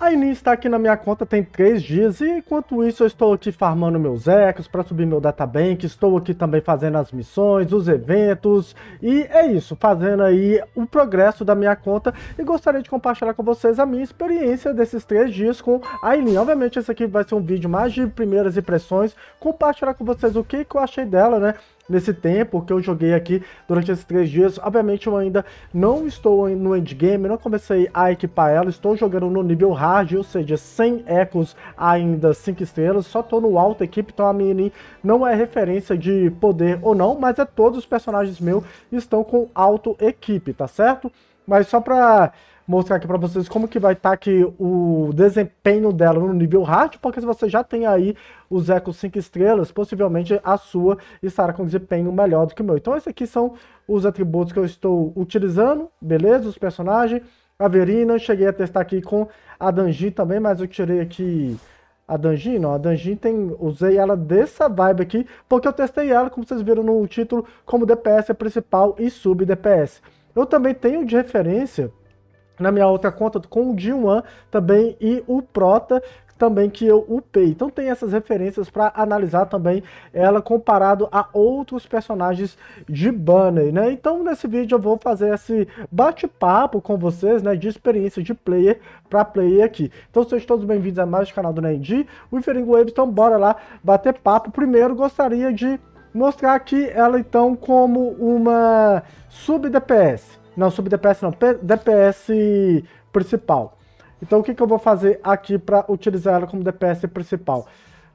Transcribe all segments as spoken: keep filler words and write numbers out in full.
A Inin está aqui na minha conta tem três dias e enquanto isso eu estou aqui farmando meus ecos para subir meu databank, estou aqui também fazendo as missões, os eventos e é isso, fazendo aí o progresso da minha conta e gostaria de compartilhar com vocês a minha experiência desses três dias com a Inin. Obviamente esse aqui vai ser um vídeo mais de primeiras impressões, compartilhar com vocês o que, que eu achei dela, né? Nesse tempo que eu joguei aqui durante esses três dias. Obviamente eu ainda não estou no endgame, não comecei a equipar ela, estou jogando no nível hard, ou seja, sem ecos ainda cinco estrelas, só estou no alto equipe, então a minha não é referência de poder ou não, mas é todos os personagens meus estão com alto equipe, tá certo? Mas só pra mostrar aqui pra vocês como que vai estar tá aqui o desempenho dela no nível hard, porque se você já tem aí os ecos cinco estrelas, possivelmente a sua estará com desempenho melhor do que o meu. Então esses aqui são os atributos que eu estou utilizando, beleza? Os personagens, a Verina, cheguei a testar aqui com a Danjin também, mas eu tirei aqui a Danjin, não, a Danjin tem, usei ela dessa vibe aqui, porque eu testei ela, como vocês viram no título, como D P S principal e sub D P S. Eu também tenho de referência na minha outra conta com o Jinwan também e o Prota também que eu upei. Então tem essas referências para analisar também ela comparado a outros personagens de banner, né? Então nesse vídeo eu vou fazer esse bate-papo com vocês, né, de experiência de player para player aqui. Então sejam todos bem-vindos a mais do canal do Nendi, o Infering Waves, então bora lá bater papo. Primeiro gostaria de mostrar aqui ela então como uma sub D P S. Não, sub D P S não, D P S principal. Então o que, que eu vou fazer aqui para utilizar ela como D P S principal?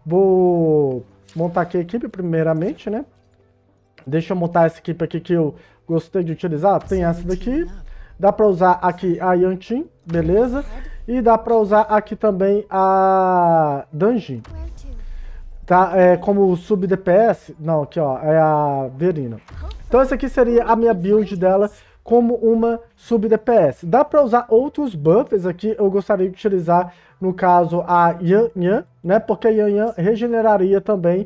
Vou montar aqui a equipe primeiramente, né? Deixa eu montar essa equipe aqui que eu gostei de utilizar. Tem essa daqui. Dá para usar aqui a Yanqing, beleza? E dá para usar aqui também a Danjin. Tá? É, como sub D P S, não, aqui ó, é a Verina. Então essa aqui seria a minha build dela como uma sub D P S. Dá para usar outros buffs aqui, eu gostaria de utilizar, no caso, a Yan Yan, né? Porque a Yan Yan regeneraria também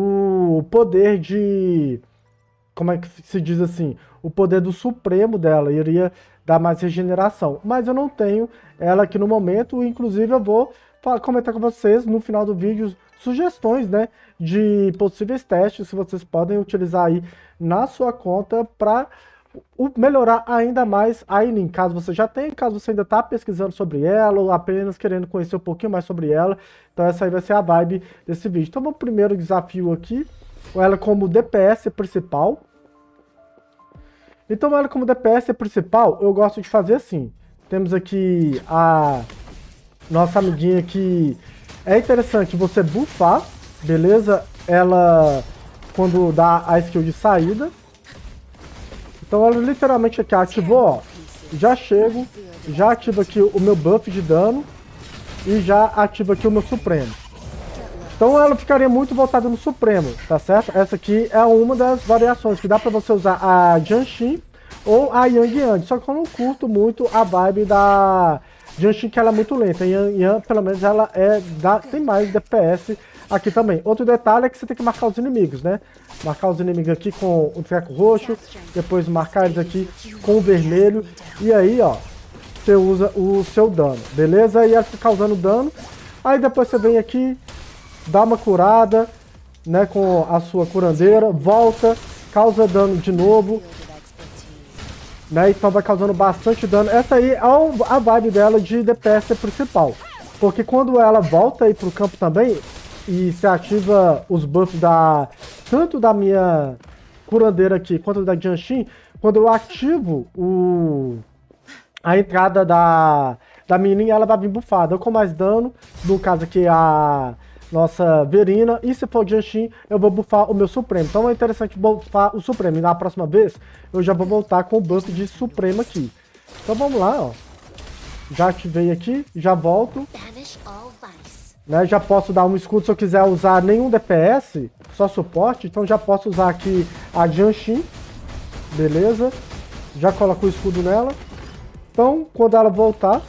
o poder de... Como é que se diz assim? O poder do Supremo dela, iria dar mais regeneração. Mas eu não tenho ela aqui no momento, inclusive eu vou comentar com vocês no final do vídeo sugestões, né, de possíveis testes que vocês podem utilizar aí na sua conta para melhorar ainda mais a Inin, caso você já tenha, caso você ainda está pesquisando sobre ela ou apenas querendo conhecer um pouquinho mais sobre ela. Então essa aí vai ser a vibe desse vídeo. Então vamos primeiro desafio aqui, ela como D P S principal. Então ela como D P S principal, eu gosto de fazer assim. Temos aqui a nossa amiguinha que é interessante você buffar, beleza? Ela quando dá a skill de saída. Então ela literalmente aqui ativou, ó, já chego, já ativa aqui o meu buff de dano e já ativa aqui o meu Supremo. Então ela ficaria muito voltada no Supremo, tá certo? Essa aqui é uma das variações que dá pra você usar a Jianxin ou a Yang Yang, só que eu não curto muito a vibe da Jianxin, que ela é muito lenta. A Yang Yang, pelo menos, ela é, dá, tem mais D P S aqui também. Outro detalhe é que você tem que marcar os inimigos, né? Marcar os inimigos aqui com o treco roxo, depois marcar eles aqui com o vermelho, e aí, ó, você usa o seu dano, beleza? E ela fica causando dano, aí depois você vem aqui, dá uma curada, né, com a sua curandeira, volta, causa dano de novo, né, então vai causando bastante dano. Essa aí é a vibe dela de D P S principal, porque quando ela volta aí pro campo também, e se ativa os buffs da tanto da minha curandeira aqui quanto da Jianxin, quando eu ativo o a entrada da da menina, ela vai vir buffada, eu com mais dano, no caso aqui a nossa Verina, e se for Jianxin, eu vou buffar o meu Supremo. Então é interessante buffar o Supremo, e na próxima vez eu já vou voltar com o buff de Supremo aqui. Então vamos lá, ó. Já ativei aqui, já volto. Né, já posso dar um escudo se eu quiser usar nenhum D P S, só suporte, então já posso usar aqui a Jianxin, beleza? Já coloco o escudo nela. Então, quando ela voltar,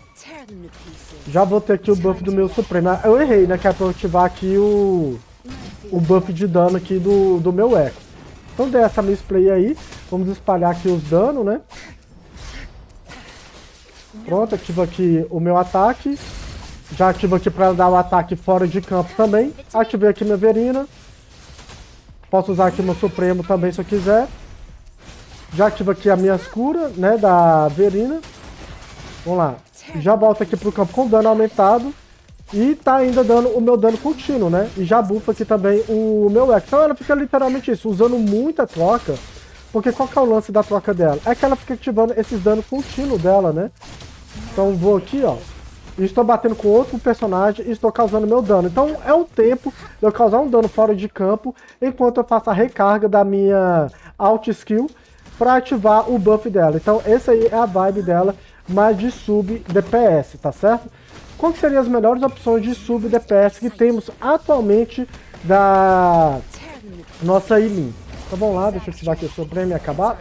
já vou ter aqui o buff do meu Supremo. Eu errei, né, que é pra eu ativar aqui o, o buff de dano aqui do, do meu eco. Então dei essa misplay aí, vamos espalhar aqui os danos, né? Pronto, ativo aqui o meu ataque. Já ativo aqui para dar o ataque fora de campo também. Ativei aqui minha Verina. Posso usar aqui meu Supremo também se eu quiser. Já ativo aqui a minha cura, né, da Verina. Vamos lá. Já volto aqui pro campo com dano aumentado. E tá ainda dando o meu dano contínuo, né? E já bufa aqui também o meu Echo. Então ela fica literalmente isso, usando muita troca. Porque qual que é o lance da troca dela? É que ela fica ativando esses danos contínuos dela, né? Então vou aqui, ó. E estou batendo com outro personagem e estou causando meu dano. Então é um tempo de eu causar um dano fora de campo, enquanto eu faço a recarga da minha Alt Skill para ativar o buff dela. Então essa aí é a vibe dela, mais de sub D P S, tá certo? Quais seriam as melhores opções de sub D P S que temos atualmente da nossa Eileen? Então vamos lá, deixa eu ativar aqui o Supremo e acabar.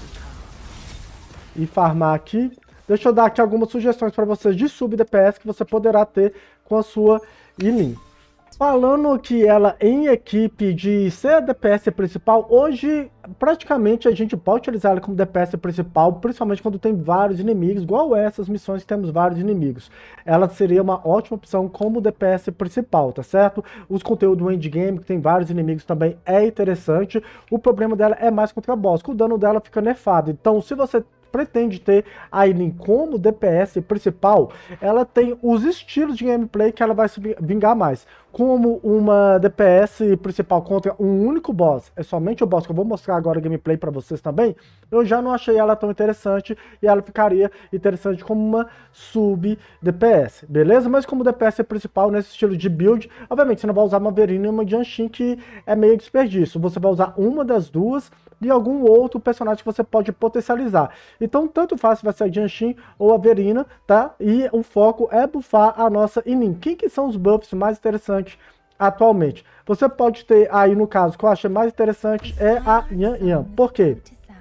E farmar aqui. Deixa eu dar aqui algumas sugestões para vocês de sub D P S que você poderá ter com a sua Eileen. Falando que ela em equipe de ser a D P S principal, hoje praticamente a gente pode utilizar ela como D P S principal, principalmente quando tem vários inimigos, igual essas missões que temos vários inimigos. Ela seria uma ótima opção como D P S principal, tá certo? Os conteúdos do endgame, que tem vários inimigos também, é interessante. O problema dela é mais contra boss, que o dano dela fica nerfado. Então, se você pretende ter a Eileen como D P S principal, ela tem os estilos de gameplay que ela vai se vingar mais. Como uma D P S principal contra um único boss, é somente o boss, que eu vou mostrar agora a gameplay para vocês também, eu já não achei ela tão interessante e ela ficaria interessante como uma sub D P S, beleza? Mas como D P S principal nesse estilo de build, obviamente você não vai usar uma Verina e uma Jianshin, que é meio desperdício, você vai usar uma das duas e algum outro personagem que você pode potencializar. Então, tanto faz se vai ser a Jianshin ou a Verina, tá? E o foco é buffar a nossa Eileen. Quem que são os buffs mais interessantes atualmente? Você pode ter aí, no caso, que eu achei mais interessante é a Yan Yan. Por quê?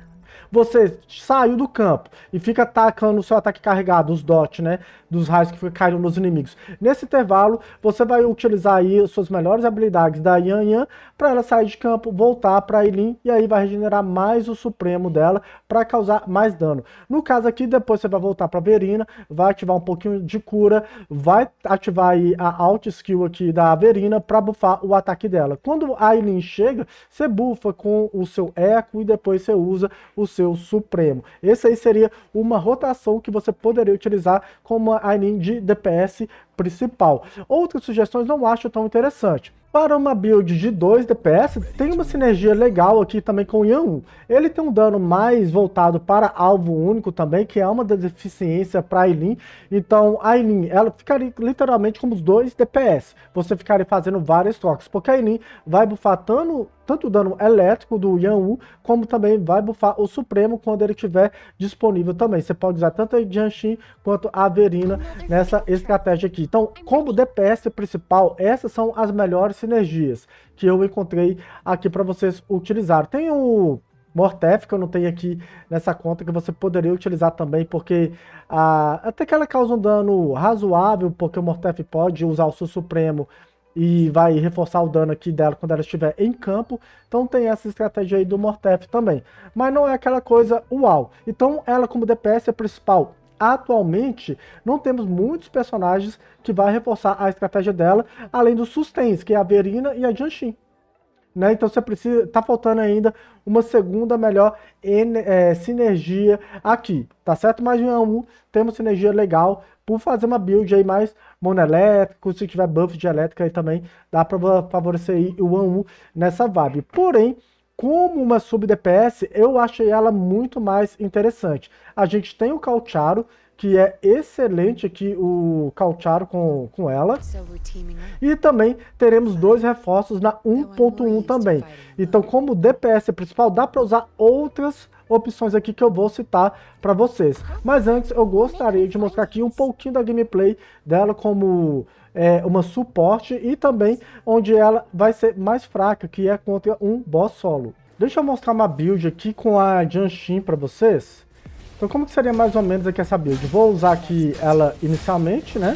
Você saiu do campo e fica atacando o seu ataque carregado, os dots, né? Dos raios que caíram nos inimigos. Nesse intervalo, você vai utilizar aí as suas melhores habilidades da Yan Yan para ela sair de campo, voltar para a Eileen e aí vai regenerar mais o Supremo dela para causar mais dano. No caso aqui, depois você vai voltar para a Verina, vai ativar um pouquinho de cura, vai ativar aí a Alt Skill aqui da Verina para buffar o ataque dela. Quando a Eileen chega, você bufa com o seu Echo e depois você usa o seu Supremo. Esse aí seria uma rotação que você poderia utilizar como a Eileen de D P S principal. Outras sugestões não acho tão interessante. Para uma build de dois D P S, tem uma sinergia legal aqui também com o Yan um. Ele tem um dano mais voltado para alvo único também, que é uma deficiência para a Eileen. Então, a Eileen, ela ficaria literalmente como os dois D P S. Você ficaria fazendo várias trocas, porque a Eileen vai buffar tanto, tanto o dano elétrico do Yan um, como também vai buffar o Supremo quando ele estiver disponível também. Você pode usar tanto a Jianshin quanto a Verina nessa estratégia aqui. Então, como D P S principal, essas são as melhores sinergias que eu encontrei aqui para vocês utilizar. Tem o Mortef, que eu não tenho aqui nessa conta, que você poderia utilizar também, porque ah, até que ela causa um dano razoável, porque o Mortef pode usar o seu Supremo e vai reforçar o dano aqui dela quando ela estiver em campo. Então tem essa estratégia aí do Mortef também. Mas não é aquela coisa uau. Então ela como D P S principal, atualmente não temos muitos personagens que vai reforçar a estratégia dela, além dos sustens, que é a Verina e a Jianshin. Né? Então você precisa, tá faltando ainda uma segunda melhor é, sinergia aqui, tá certo? Mas em Yan um temos sinergia legal por fazer uma build aí mais monoelétrico, se tiver buff de elétrica aí também dá para favorecer aí o Yan um nessa vibe. Porém, como uma sub D P S, eu achei ela muito mais interessante. A gente tem o Calcharo, que é excelente aqui, o Calcharo com, com ela. E também teremos dois reforços na um ponto um também. Então, como D P S principal, dá para usar outras opções aqui que eu vou citar para vocês. Mas antes, eu gostaria de mostrar aqui um pouquinho da gameplay dela como é, uma suporte e também onde ela vai ser mais fraca, que é contra um boss solo. Deixa eu mostrar uma build aqui com a Jianshin para vocês. Então como que seria mais ou menos aqui essa build? Vou usar aqui ela inicialmente, né?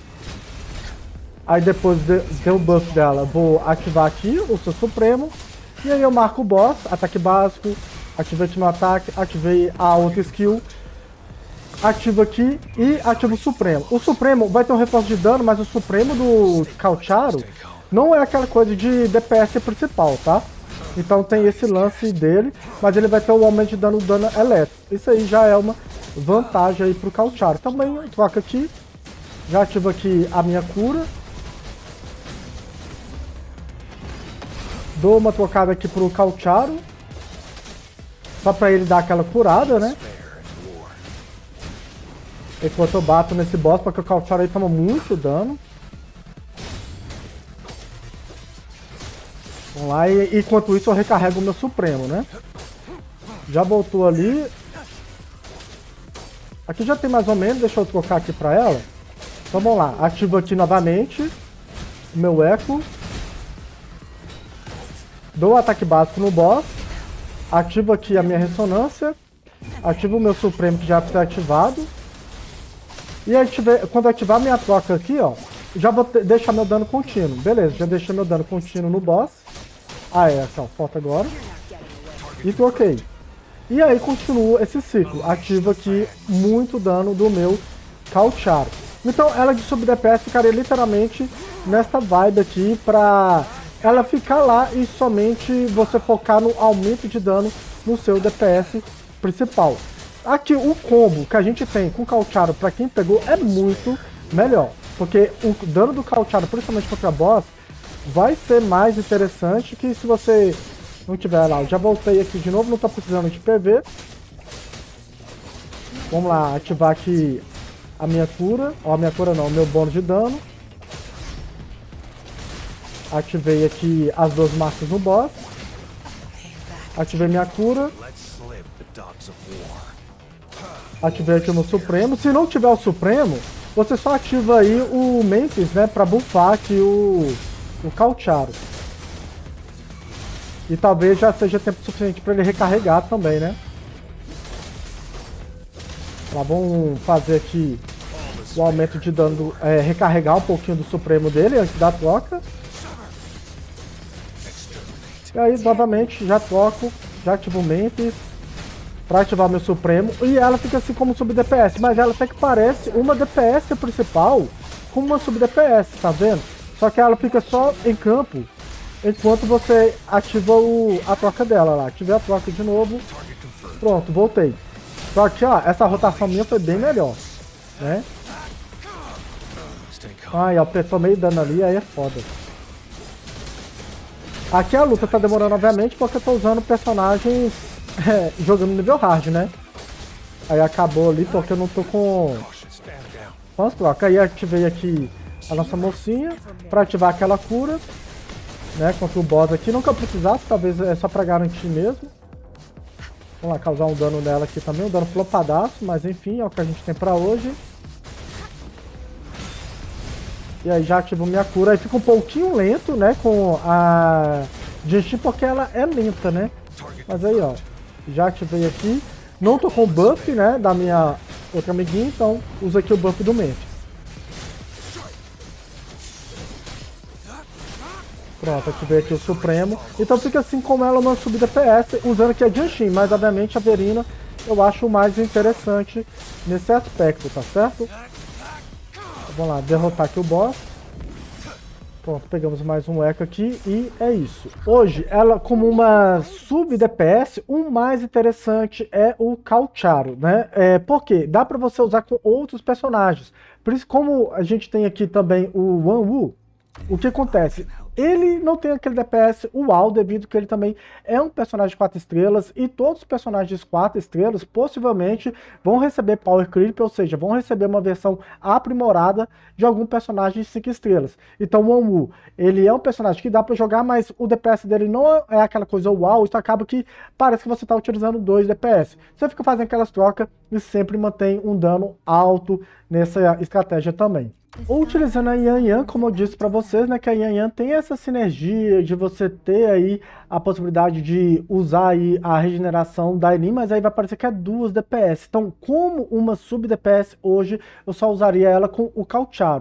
Aí depois de, de o buff dela, vou ativar aqui o seu Supremo. E aí eu marco o boss, ataque básico, ativei meu ataque, ativei a outra skill. ativo aqui e ativo o Supremo. O Supremo vai ter um reforço de dano, mas o Supremo do Cautaro não é aquela coisa de D P S principal, tá? Então tem esse lance dele, mas ele vai ter o aumento de dano, dano elétrico. Isso aí já é uma vantagem aí pro Cautaro. Também eu troco aqui, já ativo aqui a minha cura. Dou uma trocada aqui pro Cautaro, só pra ele dar aquela curada, né? Enquanto eu bato nesse boss, porque o Cautaro aí toma muito dano. Vamos lá, e enquanto isso eu recarrego o meu Supremo, né? Já voltou ali. Aqui já tem mais ou menos, deixa eu trocar aqui pra ela. Então vamos lá, ativo aqui novamente o meu Echo. Dou o ataque básico no boss. Ativo aqui a minha ressonância. Ativo o meu Supremo que já está ativado. E aí, quando eu ativar minha troca aqui, ó, já vou deixar meu dano contínuo. Beleza, já deixei meu dano contínuo no boss. Ah, é, essa, ó, falta agora. E troquei. E aí continuo esse ciclo. Ativo aqui muito dano do meu Cautaro. Então ela de sub D P S ficaria literalmente nessa vibe aqui pra ela ficar lá e somente você focar no aumento de dano no seu D P S principal. Aqui o combo que a gente tem com o Cautaro pra quem pegou é muito melhor. Porque o dano do Cautaro, principalmente contra boss, vai ser mais interessante que se você não tiver lá. Eu já voltei aqui de novo, não tô precisando de P V. Vamos lá, ativar aqui a minha cura. Ó, a minha cura não, o meu bônus de dano. Ativei aqui as duas marcas no boss. Ativei minha cura. Ativei aqui o meu Supremo. Se não tiver o Supremo, você só ativa aí o Memphis, né, pra buffar aqui o, o Cautaro. E talvez já seja tempo suficiente para ele recarregar também, né? Tá, vamos fazer aqui o aumento de dano, do, é, recarregar um pouquinho do Supremo dele antes da troca. E aí, novamente, já troco, já ativo o Memphis para ativar meu Supremo. E ela fica assim como sub-D P S, mas ela até que parece uma D P S principal com uma sub-D P S, tá vendo? Só que ela fica só em campo enquanto você ativa o, a troca dela lá. Ativei a troca de novo. Pronto, voltei. Só que, ó, essa rotação minha foi bem melhor, né? Ai, ó, apertou meio dano ali, aí é foda. Aqui a luta tá demorando, obviamente, porque eu tô usando personagens é, jogando nível hard, né? Aí acabou ali porque eu não tô com... com as trocas. Aí ativei aqui a nossa mocinha pra ativar aquela cura, né, contra o boss aqui. Não que eu precisasse, talvez é só pra garantir mesmo. Vamos lá, causar um dano nela aqui também, um dano flopadaço, mas enfim, é o que a gente tem pra hoje. E aí já ativo minha cura, aí fica um pouquinho lento, né, com a Genshin, porque ela é lenta, né. Mas aí, ó, já ativei aqui. Não tô com o buff, né, da minha outra amiguinha, então uso aqui o buff do Memphis. Pronto, ativei aqui o Supremo. Então fica assim como ela não sub D P S, usando aqui a Genshin, mas obviamente a Verina eu acho mais interessante nesse aspecto, tá certo? Vamos lá, derrotar aqui o boss. Pronto, pegamos mais um Echo aqui e é isso. Hoje, ela como uma sub-D P S, o mais interessante é o Cautaro, né? É, porque dá pra você usar com outros personagens. Por isso, como a gente tem aqui também o Wanwu, o que acontece? Ele não tem aquele D P S uau, devido que ele também é um personagem de quatro estrelas, e todos os personagens de quatro estrelas possivelmente vão receber Power Creep, ou seja, vão receber uma versão aprimorada de algum personagem de cinco estrelas. Então o Wanwu, ele é um personagem que dá para jogar, mas o D P S dele não é aquela coisa uau, isso acaba que parece que você está utilizando dois D P S. Você fica fazendo aquelas trocas e sempre mantém um dano alto nessa estratégia também. Ou utilizando a Yan Yan, como eu disse para vocês, né, que a Yan Yan tem essa sinergia de você ter aí a possibilidade de usar aí a regeneração da Eileen, mas aí vai parecer que é duas D P S. Então, como uma sub-D P S hoje, eu só usaria ela com o Cautaro.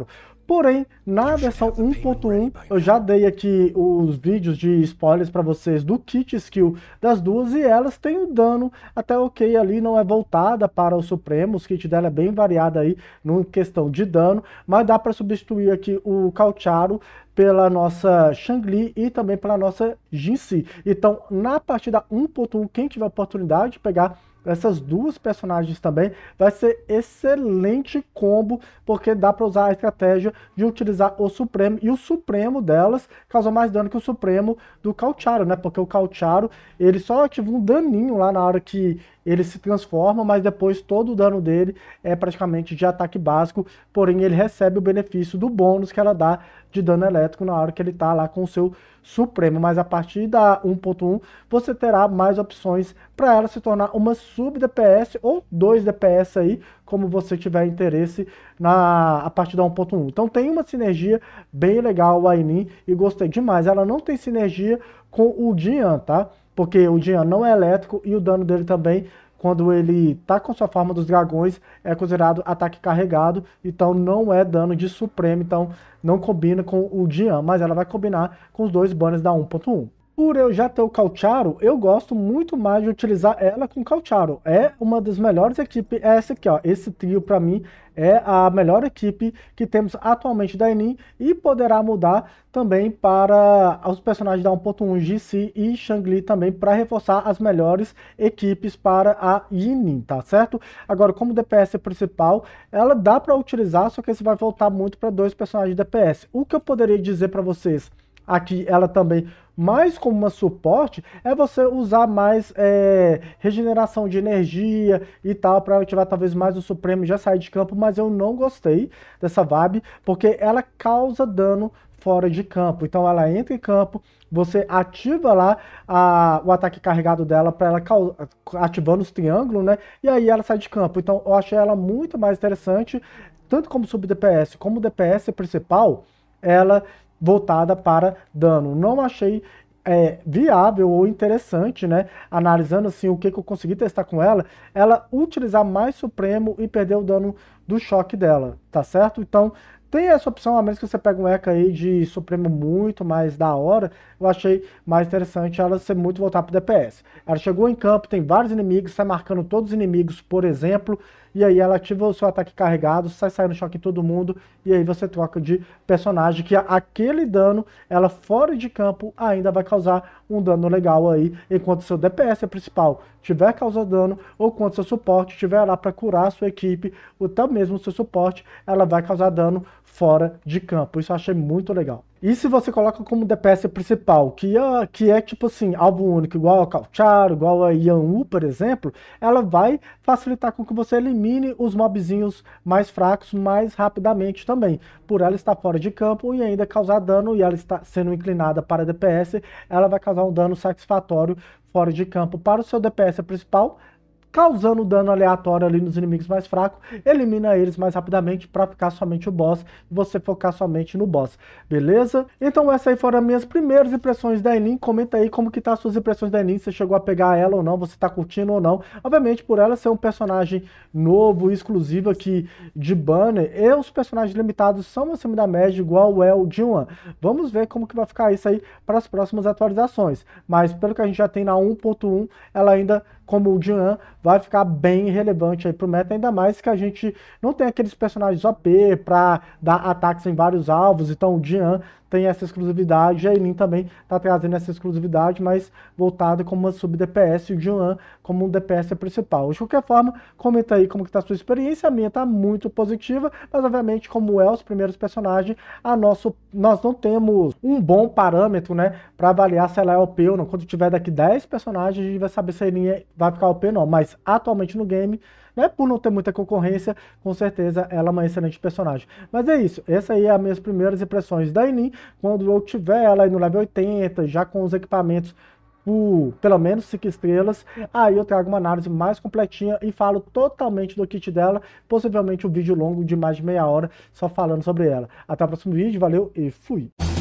Porém, na versão um ponto um, eu já dei aqui os vídeos de spoilers para vocês do kit skill das duas, e elas têm um dano até ok ali, não é voltada para o Supremo, o kit dela é bem variado aí no questão de dano, mas dá para substituir aqui o Calcharo pela nossa Changli e também pela nossa Jin Si. Então, na partida um ponto um, quem tiver oportunidade de pegar essas duas personagens também, vai ser excelente combo, porque dá para usar a estratégia de utilizar o Supremo, e o Supremo delas causa mais dano que o Supremo do Calcharo, né? Porque o Calcharo, ele só ativa um daninho lá na hora que ele se transforma, mas depois todo o dano dele é praticamente de ataque básico, porém ele recebe o benefício do bônus que ela dá de dano elétrico na hora que ele tá lá com o seu Supremo. Mas a partir da um ponto um você terá mais opções para ela se tornar uma sub-D P S ou dois D P S aí, como você tiver interesse na a partir da um ponto um. Então tem uma sinergia bem legal a Enin e gostei demais. Ela não tem sinergia com o Dian, tá? Porque o Dian não é elétrico e o dano dele também, quando ele tá com sua forma dos dragões, é considerado ataque carregado, então não é dano de Supremo, então não combina com o Dian, mas ela vai combinar com os dois banners da um ponto um. Por eu já ter o Calcharo, eu gosto muito mais de utilizar ela com Calcharo. É uma das melhores equipes, é essa aqui, ó. Esse trio para mim é a melhor equipe que temos atualmente da Enin, e poderá mudar também para os personagens da um ponto um, Jin Si e Changli também, para reforçar as melhores equipes para a Enin, tá certo? Agora, como D P S principal, ela dá para utilizar, só que você vai voltar muito para dois personagens de D P S. O que eu poderia dizer para vocês aqui, ela também, mais como uma suporte, é você usar mais é, regeneração de energia e tal, para ativar talvez mais o Supremo e já sair de campo, mas eu não gostei dessa vibe, porque ela causa dano fora de campo. Então ela entra em campo, você ativa lá a, o ataque carregado dela para ela ativando os triângulos, né? E aí ela sai de campo. Então eu achei ela muito mais interessante, tanto como sub-D P S como D P S principal, ela voltada para dano. Não achei é, viável ou interessante, né? Analisando assim o que, que eu consegui testar com ela, ela utilizar mais Supremo e perder o dano do choque dela, tá certo? Então tem essa opção, a menos que você pegue um Eka aí de Supremo muito mais da hora, eu achei mais interessante ela ser muito voltada para o D P S. Ela chegou em campo, tem vários inimigos, sai marcando todos os inimigos, por exemplo, e aí ela ativa o seu ataque carregado, sai saindo choque em todo mundo, e aí você troca de personagem, que aquele dano, ela fora de campo, ainda vai causar um dano legal aí, enquanto seu D P S principal tiver causando dano, ou quando seu suporte estiver lá para curar a sua equipe, ou até mesmo o seu suporte, ela vai causar dano fora de campo. Isso eu achei muito legal. E se você coloca como D P S principal, que é, que é tipo assim, alvo único, igual a Calcharo, igual a Yanwu, por exemplo, ela vai facilitar com que você elimine os mobzinhos mais fracos mais rapidamente também. Por ela estar fora de campo e ainda causar dano, e ela está sendo inclinada para D P S, ela vai causar um dano satisfatório fora de campo para o seu D P S principal, causando dano aleatório ali nos inimigos mais fracos, elimina eles mais rapidamente para ficar somente o boss e você focar somente no boss, beleza? Então essas aí foram as minhas primeiras impressões da Enin. Comenta aí como que tá as suas impressões da Enin, você chegou a pegar ela ou não, você tá curtindo ou não. Obviamente, por ela ser um personagem novo, exclusivo aqui de banner, e os personagens limitados são acima da média, igual é o Dian. Vamos ver como que vai ficar isso aí para as próximas atualizações, mas pelo que a gente já tem na um ponto um, ela ainda, como o Dian, vai ficar bem relevante aí pro meta, ainda mais que a gente não tem aqueles personagens O P para dar ataques em vários alvos, então o Dian tem essa exclusividade, a Enin também tá trazendo essa exclusividade, mas voltado como uma sub-D P S e o Dian como um D P S principal. De qualquer forma, comenta aí como que tá a sua experiência, a minha tá muito positiva, mas obviamente como é os primeiros personagens, a nosso, nós não temos um bom parâmetro, né, para avaliar se ela é O P ou não. Quando tiver daqui dez personagens, a gente vai saber se a Enin vai ficar O P ou não, mas atualmente no game, né, por não ter muita concorrência, com certeza ela é uma excelente personagem. Mas é isso, essa aí é as minhas primeiras impressões da Enin. Quando eu tiver ela aí no level oitenta, já com os equipamentos por pelo menos cinco estrelas, aí eu trago uma análise mais completinha e falo totalmente do kit dela, possivelmente um vídeo longo de mais de meia hora, só falando sobre ela. Até o próximo vídeo, valeu e fui!